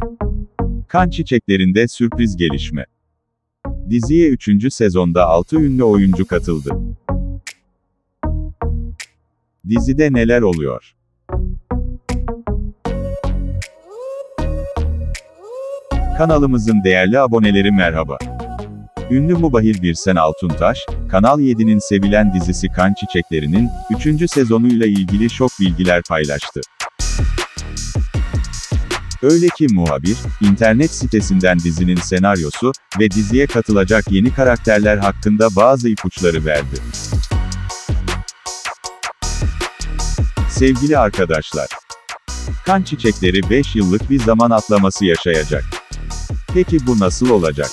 Kan Çiçekleri'nde sürpriz gelişme. Diziye 3. sezonda 6 ünlü oyuncu katıldı. Dizide neler oluyor? Kanalımızın değerli aboneleri merhaba. Ünlü Mubahir Birsen Altuntaş, Kanal 7'nin sevilen dizisi Kan Çiçekleri'nin 3. sezonuyla ilgili şok bilgiler paylaştı. Öyle ki muhabir, internet sitesinden dizinin senaryosu ve diziye katılacak yeni karakterler hakkında bazı ipuçları verdi. Sevgili arkadaşlar, Kan Çiçekleri 5 yıllık bir zaman atlaması yaşayacak. Peki bu nasıl olacak?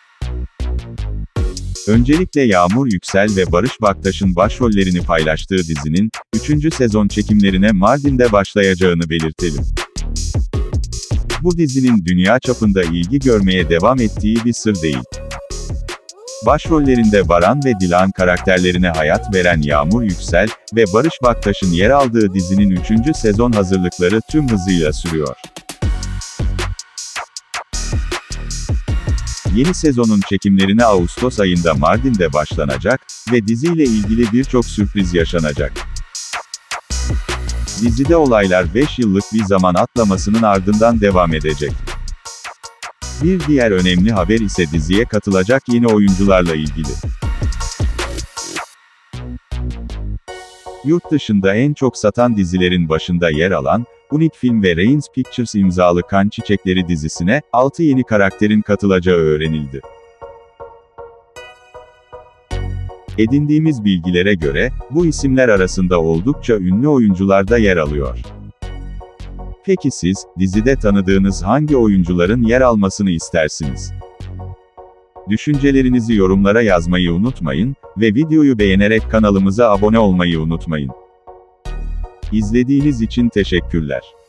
Öncelikle Yağmur Yüksel ve Barış Baktaş'ın başrollerini paylaştığı dizinin 3. sezon çekimlerine Mardin'de başlayacağını belirtelim. Bu dizinin dünya çapında ilgi görmeye devam ettiği bir sır değil. Başrollerinde Baran ve Dilan karakterlerine hayat veren Yağmur Yüksel ve Barış Baktaş'ın yer aldığı dizinin 3. sezon hazırlıkları tüm hızıyla sürüyor. Yeni sezonun çekimlerine Ağustos ayında Mardin'de başlanacak ve diziyle ilgili birçok sürpriz yaşanacak. Dizide olaylar 5 yıllık bir zaman atlamasının ardından devam edecek. Bir diğer önemli haber ise diziye katılacak yeni oyuncularla ilgili. Yurt dışında en çok satan dizilerin başında yer alan, Unique Film ve Reigns Pictures imzalı Kan Çiçekleri dizisine, 6 yeni karakterin katılacağı öğrenildi. Edindiğimiz bilgilere göre, bu isimler arasında oldukça ünlü oyuncular da yer alıyor. Peki siz, dizide tanıdığınız hangi oyuncuların yer almasını istersiniz? Düşüncelerinizi yorumlara yazmayı unutmayın ve videoyu beğenerek kanalımıza abone olmayı unutmayın. İzlediğiniz için teşekkürler.